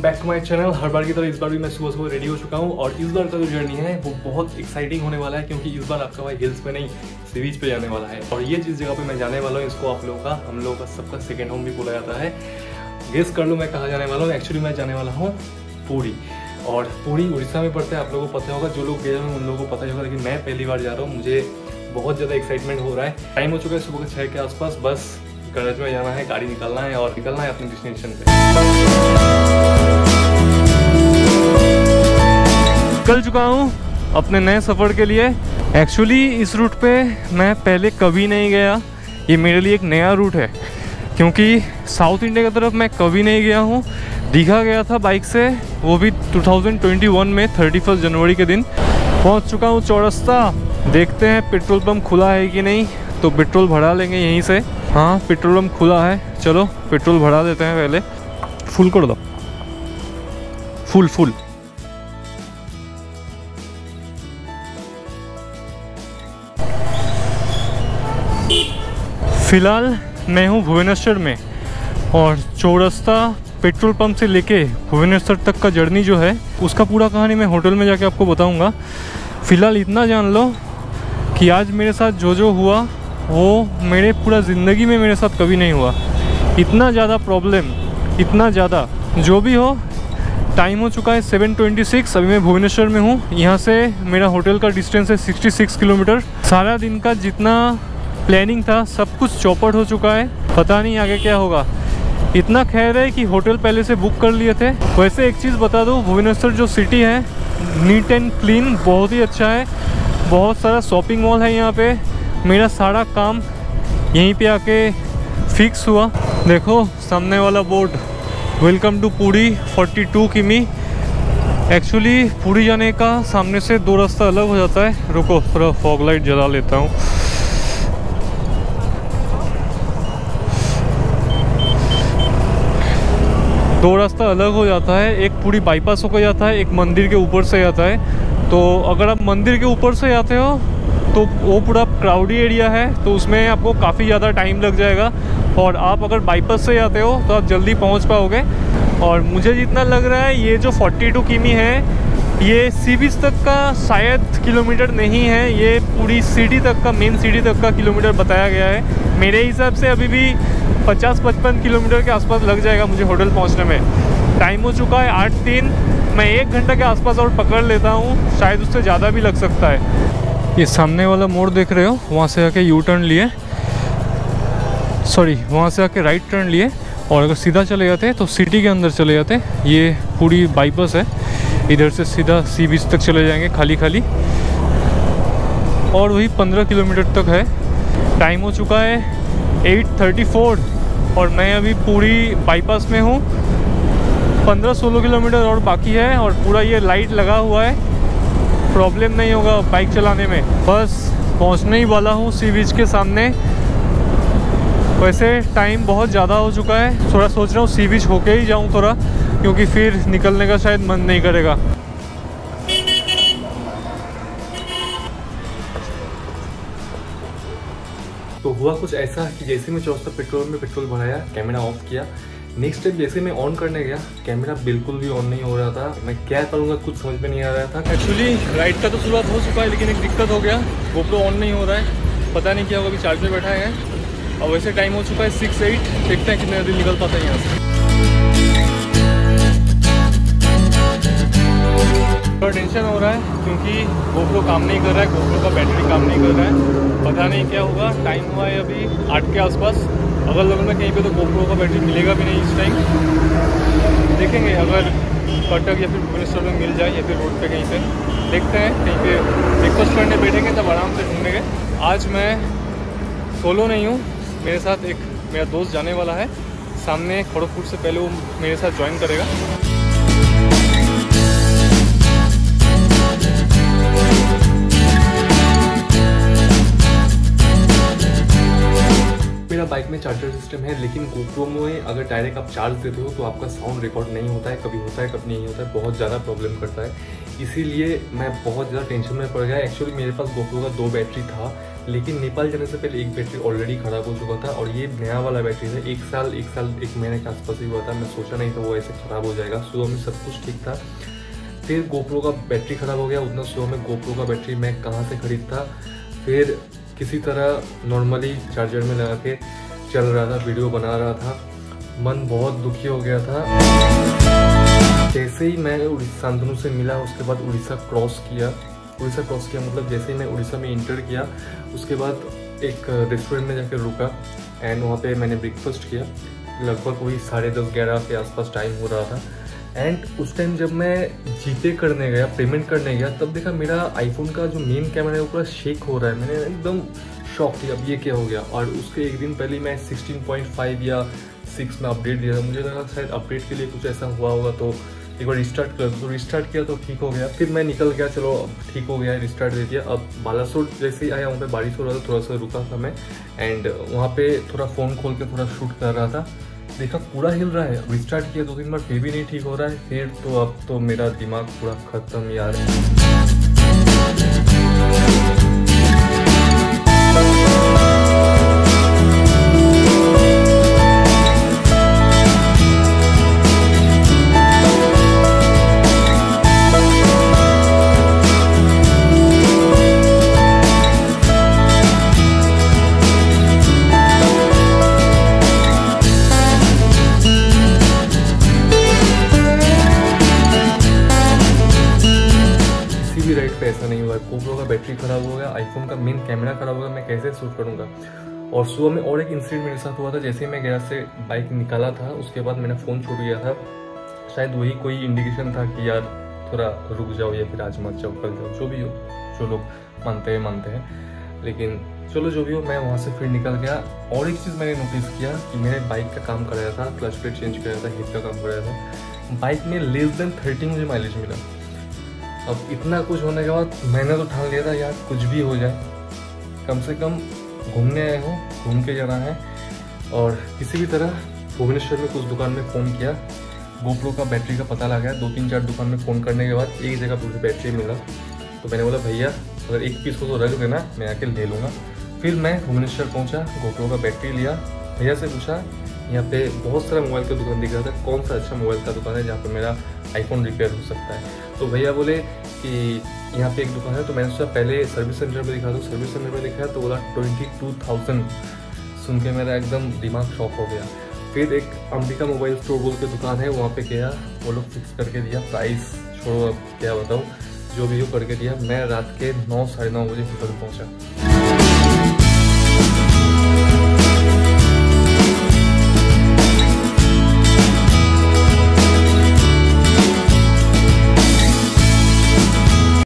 Back to my channel. हर बार की तरह इस बार भी मैं सुबह सुबह रेडी हो चुका हूँ और इस बार का जो जर्नी है वो बहुत एक्साइटिंग होने वाला है, क्योंकि इस बार आपका भाई हिल्स पे नहीं सी बीच पे जाने वाला है। और ये जिस जगह पे मैं जाने वाला हूँ इसको आप लोगों का, हम लोगों का सबका सेकेंड होम भी बोला जाता है। गेस कर लो मैं कहाँ जाने वाला हूँ। एक्चुअली मैं जाने वाला हूँ पुरी, और पुरी उड़ीसा में पड़ता है। आप लोगों को पता होगा, जो लोग गए हैं उन लोगों को पता ही होगा, लेकिन मैं पहली बार जा रहा हूँ। मुझे बहुत ज़्यादा एक्साइटमेंट हो रहा है। टाइम हो चुका है सुबह के 6 के आसपास। बस गरज में जाना है, गाड़ी निकालना है और निकलना है अपने डेस्टिनेशन पे। निकल चुका हूँ अपने नए सफ़र के लिए। एक्चुअली इस रूट पे मैं पहले कभी नहीं गया। ये मेरे लिए एक नया रूट है, क्योंकि साउथ इंडिया की तरफ मैं कभी नहीं गया हूँ। दीघा गया था बाइक से, वो भी 2021 में 31 जनवरी के दिन। पहुँच चुका हूँ चौरस्ता। देखते हैं पेट्रोल पंप खुला है कि नहीं, तो पेट्रोल भरा लेंगे यहीं से। हाँ, पेट्रोल पंप खुला है, चलो पेट्रोल भरा देते हैं। पहले फुल कर दो, फुल। फिलहाल मैं हूँ भुवनेश्वर में, और चौरस्ता पेट्रोल पंप से लेके भुवनेश्वर तक का जर्नी जो है उसका पूरा कहानी मैं होटल में जाके आपको बताऊंगा। फ़िलहाल इतना जान लो कि आज मेरे साथ जो हुआ वो मेरे पूरा ज़िंदगी में मेरे साथ कभी नहीं हुआ। इतना ज़्यादा प्रॉब्लम, इतना ज़्यादा। जो भी हो, टाइम हो चुका है 7:26। अभी मैं भुवनेश्वर में हूँ। यहाँ से मेरा होटल का डिस्टेंस है 66 किलोमीटर। सारा दिन का जितना प्लानिंग था सब कुछ चौपट हो चुका है। पता नहीं आगे क्या होगा। इतना खैर है कि होटल पहले से बुक कर लिए थे। वैसे एक चीज़ बता दूँ, भुवनेश्वर जो सिटी है नीट एंड क्लीन बहुत ही अच्छा है। बहुत सारा शॉपिंग मॉल है यहाँ पे। मेरा सारा काम यहीं पे आके फिक्स हुआ। देखो सामने वाला बोर्ड, वेलकम टू पुरी 42 किमी। एक्चुअली पुरी जाने का सामने से 2 रास्ता अलग हो जाता है। रुको थोड़ा फॉग लाइट जला लेता हूँ। दो रास्ता अलग हो जाता है। एक पूरी बाईपास होकर जाता है, एक मंदिर के ऊपर से जाता है। तो अगर आप मंदिर के ऊपर से जाते हो तो वो पूरा क्राउडी एरिया है, तो उसमें आपको काफ़ी ज़्यादा टाइम लग जाएगा। और आप अगर बाईपास से जाते हो तो आप जल्दी पहुंच पाओगे। और मुझे जितना लग रहा है ये जो 42 किमी है ये सी बीच तक का शायद किलोमीटर नहीं है, ये पूरी सिटी तक का, मेन सिटी तक का किलोमीटर बताया गया है। मेरे हिसाब से अभी भी 50-55 किलोमीटर के आसपास लग जाएगा मुझे होटल पहुंचने में। टाइम हो चुका है 8:03। मैं 1 घंटा के आसपास और पकड़ लेता हूं, शायद उससे ज़्यादा भी लग सकता है। ये सामने वाला मोड़ देख रहे हो, वहाँ से आके यू टर्न लिए, सॉरी वहाँ से आके राइट टर्न लिए, और अगर सीधा चले जाते तो सिटी के अंदर चले जाते। ये पूरी बाईपास है, इधर से सीधा सी बीच तक चले जाएंगे खाली, और वही 15 किलोमीटर तक है। टाइम हो चुका है 8:34 और मैं अभी पूरी बाईपास में हूँ। 15-16 किलोमीटर और बाकी है, और पूरा ये लाइट लगा हुआ है। प्रॉब्लम नहीं होगा बाइक चलाने में। बस पहुँचने ही वाला हूँ सी बीच के सामने। वैसे टाइम बहुत ज़्यादा हो चुका है, थोड़ा सोच रहा हूँ सी बीच होके ही जाऊँ थोड़ा, क्योंकि फिर निकलने का शायद मन नहीं करेगा। तो हुआ कुछ ऐसा कि जैसे मैं चौरस्ता पेट्रोल में पेट्रोल भराया, कैमरा ऑफ किया, नेक्स्ट स्टेप जैसे मैं ऑन करने गया कैमरा बिल्कुल भी ऑन नहीं हो रहा था। मैं क्या करूँगा कुछ समझ में नहीं आ रहा था। एक्चुअली राइड का तो शुरुआत हो चुका है, लेकिन एक दिक्कत हो गया, गोप्रो ऑन नहीं हो रहा है। पता नहीं क्या होगा। अभी चार्ज पे बैठा है और वैसे टाइम हो चुका है 6:08। देखते हैं कितने दिन निकल पाते हैं यहाँ से। थोड़ा टेंशन हो रहा है क्योंकि गोप्रो काम नहीं कर रहा है, गोप्रो का बैटरी काम नहीं कर रहा है। पता नहीं क्या होगा। टाइम हुआ है अभी 8 के आसपास। अगल बगल में कहीं पे तो गोप्रो का बैटरी मिलेगा भी नहीं इस टाइम। देखेंगे अगर कटक या फिर भुवनेश्वर में मिल जाए, या फिर रोड पे कहीं से देखते हैं। कहीं पे ब्रेकफास्ट करने बैठेंगे तब आराम से ढूंढेंगे। आज मैं सोलो नहीं हूँ, मेरे साथ एक मेरा दोस्त जाने वाला है। सामने खड़गपुर से पहले वो मेरे साथ ज्वाइन करेगा। मेरा बाइक में चार्जर सिस्टम है, लेकिन गोप्रो में अगर डायरेक्ट आप चार्ज देते हो तो आपका साउंड रिकॉर्ड नहीं होता है। कभी होता है कभी नहीं होता है, बहुत ज़्यादा प्रॉब्लम करता है। इसीलिए मैं बहुत ज़्यादा टेंशन में पड़ गया। एक्चुअली मेरे पास गोप्रो का 2 बैटरी था, लेकिन नेपाल जाने से पहले एक बैटरी ऑलरेडी ख़राब हो चुका था और ये नया वाला बैटरी था। एक महीने के आसपास ही हुआ था। मैं सोचा नहीं था वो ऐसे ख़राब हो जाएगा। सुबह में सब कुछ ठीक था, फिर गोप्रो का बैटरी ख़राब हो गया। उतना सुबह में गोप्रो का बैटरी मैं कहाँ से खरीदता, फिर किसी तरह नॉर्मली चार्जर में लगा के चल रहा था, वीडियो बना रहा था। मन बहुत दुखी हो गया था। जैसे ही मैं शांतनु से मिला, उसके बाद उड़ीसा क्रॉस किया मतलब जैसे ही मैं उड़ीसा में इंटर किया, उसके बाद एक रेस्टोरेंट में जाकर रुका एंड वहाँ पे मैंने ब्रेकफास्ट किया। लगभग वही 10:30-11 के आसपास टाइम हो रहा था। एंड उस टाइम जब मैं जीपे करने गया, पेमेंट करने गया, तब देखा मेरा आईफोन का जो मेन कैमरा है वो पूरा शेक हो रहा है। मैंने एकदम शॉक थी, अब ये क्या हो गया। और उसके एक दिन पहले मैं 16.5 या 6 में अपडेट दिया था। मुझे लगा शायद अपडेट के लिए कुछ ऐसा हुआ होगा, तो एक बार रिस्टार्ट कर, तो रिस्टार्ट किया तो ठीक हो गया। फिर मैं निकल गया, चलो अब ठीक हो गया, रिस्टार्ट दे दिया। अब बालासोर जैसे ही आया, वहाँ पे बारिश हो रहा था, थोड़ा सा रुका था मैं एंड वहाँ पे थोड़ा फ़ोन खोल के थोड़ा शूट कर रहा था। देखा पूरा हिल रहा है। रिस्टार्ट किया 2-3 बार, फिर भी नहीं ठीक हो रहा है। फिर तो अब तो मेरा दिमाग पूरा ख़त्म यार। ऐसा नहीं हुआ। गोप्रो का बैटरी खराब हो गया, आईफोन का मेन कैमरा खराब हो गया, मैं कैसे शूट करूंगा। और सुबह में और एक इंसिडेंट मेरे साथ हुआ था। जैसे ही मैं गैराज से बाइक निकाला था, उसके बाद मैंने फ़ोन छूट गया था। शायद वही कोई इंडिकेशन था कि यार थोड़ा रुक जाओ या फिर आज मत जाओ, कल जाओ, जो भी हो, जो लोग मानते हैं। लेकिन चलो जो भी हो, मैं वहाँ से फिर निकल गया। और एक चीज़ मैंने नोटिस किया कि मेरे बाइक का काम कर रहा था, क्लच प्लेट चेंज कर रहा था, हिट का काम कर रहा था। बाइक में लेस देन 30 मुझे माइलेज मिला। अब इतना कुछ होने के बाद मैंने तो ठान लिया था यार कुछ भी हो जाए, कम से कम घूमने आए हो, घूम के जाना है। और किसी भी तरह भुवनेश्वर में कुछ दुकान में फ़ोन किया, गोप्रो का बैटरी का पता लगा। 2-3-4 दुकान में फ़ोन करने के बाद एक जगह पूरी बैटरी मिला। तो मैंने बोला भैया अगर एक पीस को तो रख देना, मैं आके ले लूँगा। फिर मैं भुवनेश्वर पहुँचा, गोप्रो का बैटरी लिया, भैया से पूछा। यहाँ पे बहुत सारा मोबाइल का दुकान दिख रहा था, कौन सा अच्छा मोबाइल का दुकान है जहाँ पे मेरा आईफोन रिपेयर हो सकता है। तो भैया बोले कि यहाँ पे एक दुकान है। तो मैंने सोचा पहले सर्विस सेंटर पे दिखा दो। सर्विस सेंटर पे दिखाया तो बोला 22,000। सुन के मेरा एकदम दिमाग शॉक हो गया। फिर एक अंबिका मोबाइल स्टोर बोल के दुकान है, वहाँ पे गया, वो लोग फिक्स करके दिया। प्राइस छोड़ो, अब क्या बताऊँ, जो भी हो करके दिया। मैं रात के 9-9:30 बजे होटल पहुँचा।